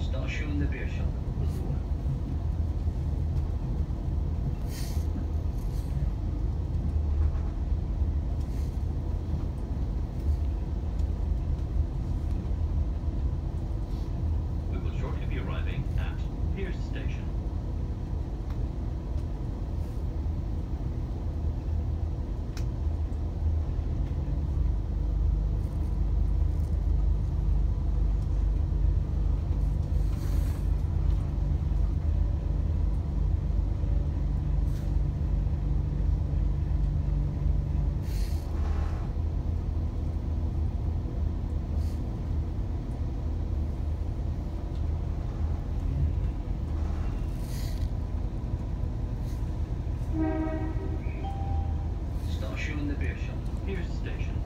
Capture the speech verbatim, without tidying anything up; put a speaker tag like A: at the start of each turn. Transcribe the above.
A: Start showing the beer shop.
B: We will shortly be arriving at Pearse Station.
A: Start showing the beer shop.
B: Pearse Station.